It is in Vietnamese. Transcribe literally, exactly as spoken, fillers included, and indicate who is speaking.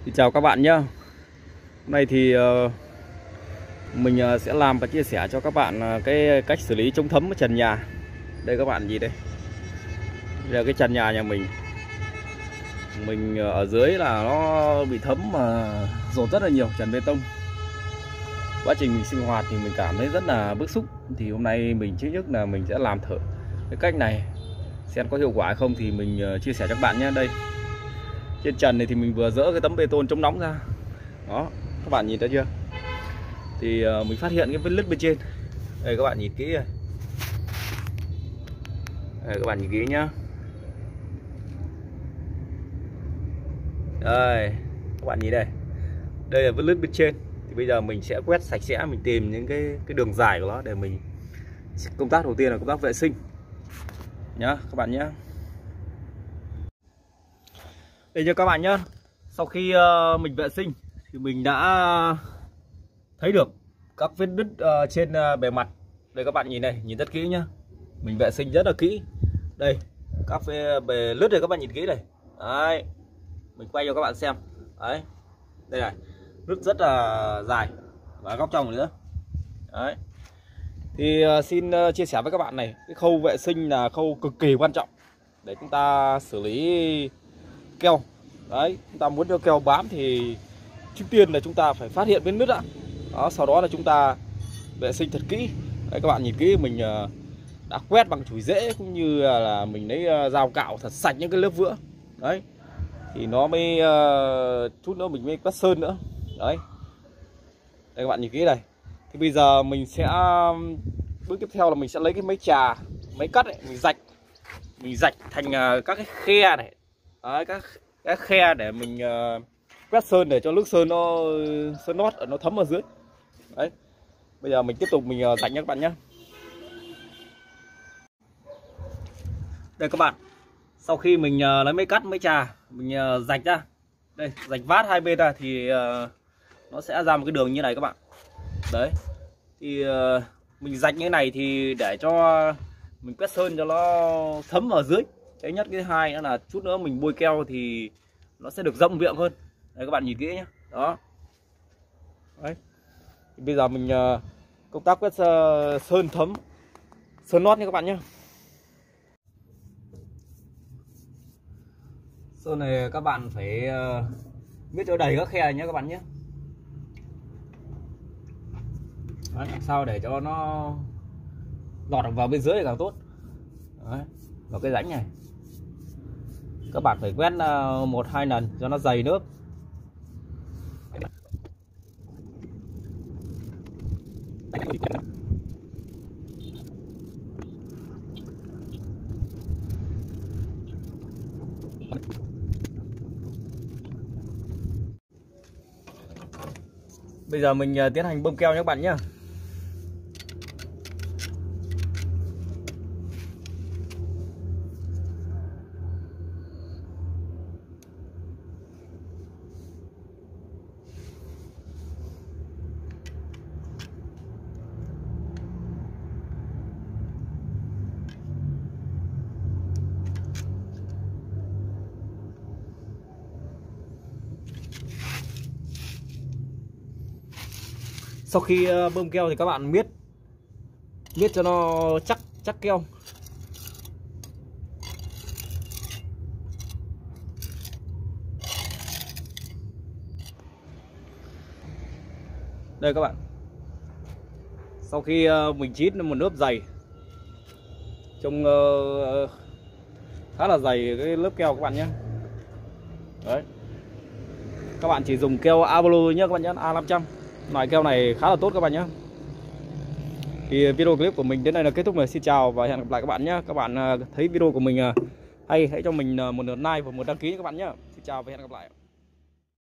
Speaker 1: Thì chào các bạn nhé. Hôm nay thì uh, mình uh, sẽ làm và chia sẻ cho các bạn uh, cái cách xử lý chống thấm ở trần nhà. Đây các bạn nhìn đây. Đây là cái trần nhà nhà mình. Mình uh, ở dưới là nó bị thấm mà dồn rất là nhiều trần bê tông. Quá trình mình sinh hoạt thì mình cảm thấy rất là bức xúc. Thì hôm nay mình trước nhất là mình sẽ làm thử cái cách này, xem có hiệu quả hay không thì mình uh, chia sẻ cho các bạn nhé. Đây, trên trần này thì mình vừa dỡ cái tấm bê tông chống nóng ra. Đó, các bạn nhìn thấy chưa? Thì uh, mình phát hiện cái vết nứt bên trên. Đây các bạn nhìn kỹ này. Đây các bạn nhìn kỹ nhá. Đây, các bạn nhìn đây. Đây là vết nứt bên trên. Thì bây giờ mình sẽ quét sạch sẽ, mình tìm những cái cái đường dài của nó để mình, công tác đầu tiên là công tác vệ sinh nhá các bạn nhé. Đây cho các bạn nhé. Sau khi uh, mình vệ sinh thì mình đã thấy được các vết nứt uh, trên uh, bề mặt. Đây các bạn nhìn này, nhìn rất kỹ nhá. Mình vệ sinh rất là kỹ. Đây, các bề nứt này các bạn nhìn kỹ này. Đấy, mình quay cho các bạn xem. Đấy, đây này, nứt rất là dài và góc trong nữa. Đấy, thì uh, xin uh, chia sẻ với các bạn này, cái khâu vệ sinh là khâu cực kỳ quan trọng để chúng ta xử lý keo. Đấy, chúng ta muốn cho keo bám thì trước tiên là chúng ta phải phát hiện vết nứt ạ. Đó, sau đó là chúng ta vệ sinh thật kỹ. Đấy, các bạn nhìn kỹ, mình uh, đã quét bằng chùi rễ cũng như là mình lấy uh, dao cạo thật sạch những cái lớp vữa. Đấy, thì nó mới uh, chút nữa mình mới quét sơn nữa. Đấy, đây các bạn nhìn kỹ này. Thì bây giờ mình sẽ, bước tiếp theo là mình sẽ lấy cái máy trà, máy cắt ấy, mình rạch mình rạch thành uh, các cái khe này. Đấy, các cái khe để mình uh, quét sơn để cho nước sơn nó sơn nót nó thấm ở dưới. Đấy, bây giờ mình tiếp tục mình uh, rạch nhé các bạn nhé. Đây các bạn, sau khi mình uh, lấy máy cắt máy trà mình uh, rạch ra, đây rạch vát hai bên ra thì uh, nó sẽ ra một cái đường như này các bạn. Đấy, thì uh, mình rạch như thế này thì để cho mình quét sơn cho nó thấm ở dưới. Cái nhất, cái hai nữa là chút nữa mình bôi keo thì nó sẽ được rộng miệng hơn. Đây các bạn nhìn kỹ nhé. Đó. Đấy, thì bây giờ mình uh, công tác quét uh, sơn thấm, sơn nót nha các bạn nhé. Sơn này các bạn phải uh, biết cho đầy các khe này nhé các bạn nhé. Đấy, làm sao để cho nó lọt vào bên dưới thì càng tốt. Đấy, vào cái rãnh này các bạn phải quét uh, một hai lần cho nó dày nước. Bây giờ mình uh, tiến hành bơm keo nhé các bạn nhé. Sau khi bơm keo thì các bạn miết miết cho nó chắc chắc keo. Đây các bạn, sau khi mình chít một lớp dày, trông khá là dày cái lớp keo các bạn nhé. Đấy, các bạn chỉ dùng keo Avalo nhé các bạn nhé, A năm trăm. Loại keo này khá là tốt các bạn nhé. Thì video clip của mình đến đây là kết thúc rồi. Xin chào và hẹn gặp lại các bạn nhé. Các bạn thấy video của mình hay hãy cho mình một lượt like và một đăng ký các bạn nhé. Xin chào và hẹn gặp lại.